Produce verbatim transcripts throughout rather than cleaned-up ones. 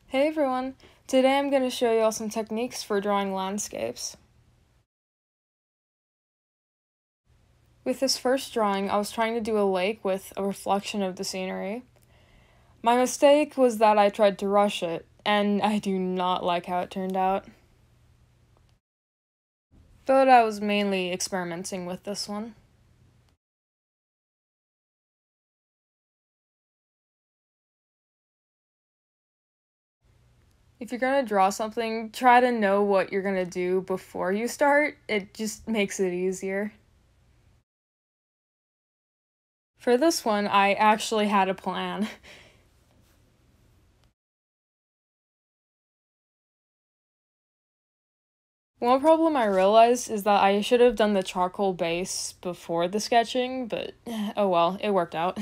Hey everyone! Today I'm going to show you all some techniques for drawing landscapes. With this first drawing, I was trying to do a lake with a reflection of the scenery. My mistake was that I tried to rush it, and I do not like how it turned out. But I was mainly experimenting with this one. If you're going to draw something, try to know what you're going to do before you start. It just makes it easier. For this one, I actually had a plan. One problem I realized is that I should have done the charcoal base before the sketching, but oh well, it worked out.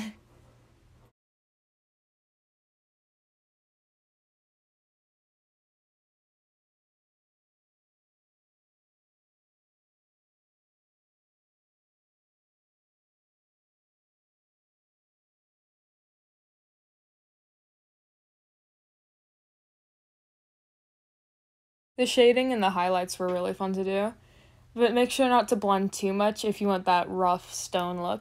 The shading and the highlights were really fun to do, but make sure not to blend too much if you want that rough stone look.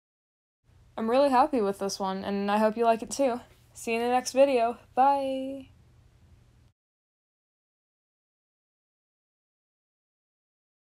I'm really happy with this one, and I hope you like it too. See you in the next video. Bye!